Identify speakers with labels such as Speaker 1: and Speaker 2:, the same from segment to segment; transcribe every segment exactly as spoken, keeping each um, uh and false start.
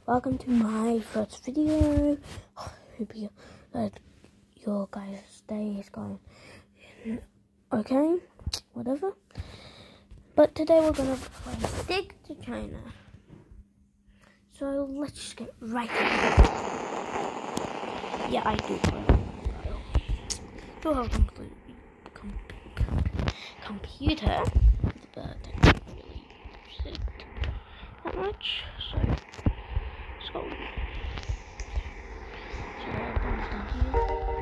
Speaker 1: welcome to my first video. Hope you, that your guys' day is going okay, whatever. But today we're gonna play Stick to China. So let's just get right into it. Yeah, I do play. Do have a complete com computer, but I don't really use it that much. So let's go. So that comes down here.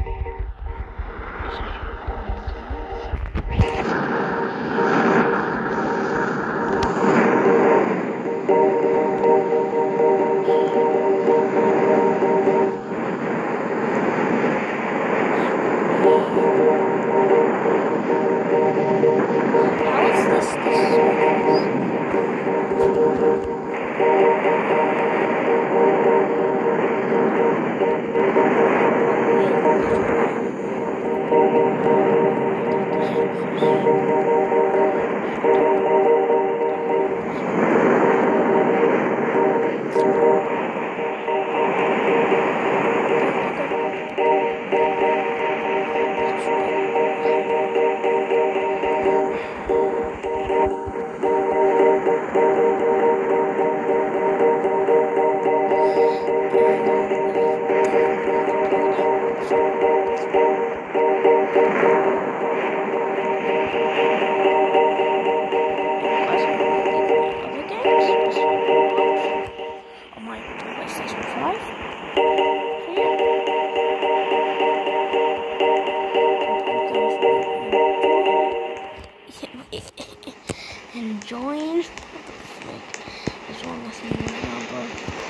Speaker 1: And join. Like, there's one less thing right now, bro.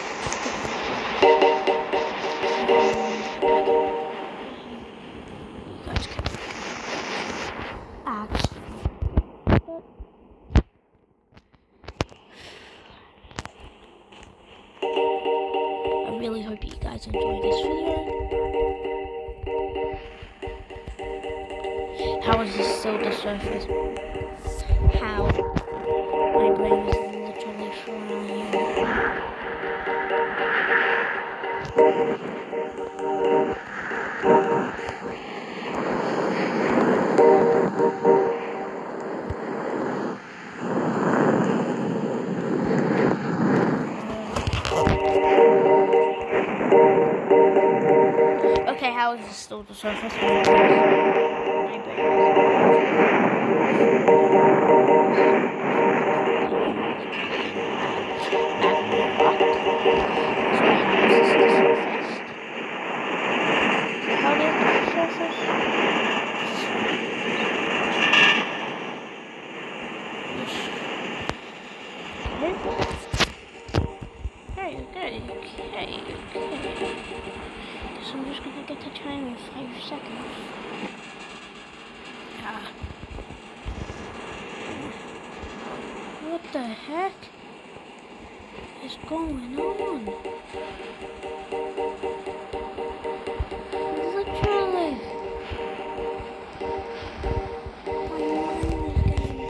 Speaker 1: You guys can ask. But I really hope you guys enjoy this video. How is this still the surface? How? My brain is literally frying. Okay, how is this still the surface? My brain Okay, okay, okay, okay. So I'm just gonna get the time in five seconds. Yeah. What the heck is going on? Literally. My mind is getting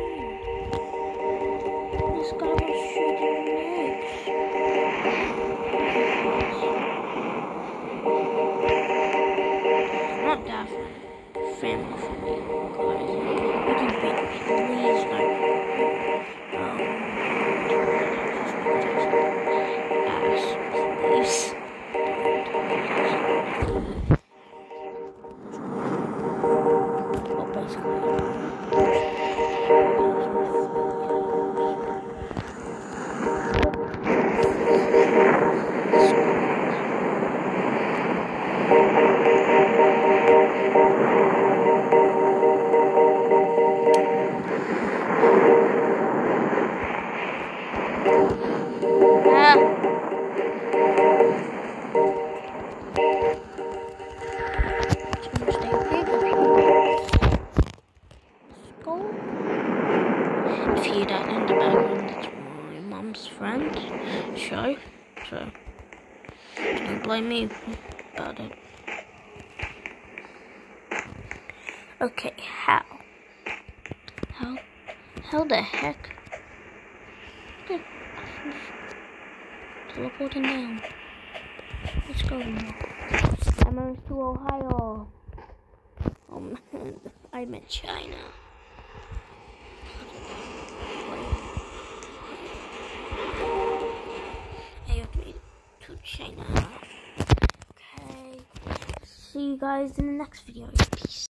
Speaker 1: blown. This guy was shooting legs. Not that family for me, guys. You can be, please, like, um, ass, please. Well, basically, if you hear that in the background, that's my mum's friend show, so don't blame me about it. Okay, how? How? How the heck? Teleporting down. Let's go. I'm going to Ohio. Oh man, I'm in China. I have made it to China. Okay. See you guys in the next video. Peace.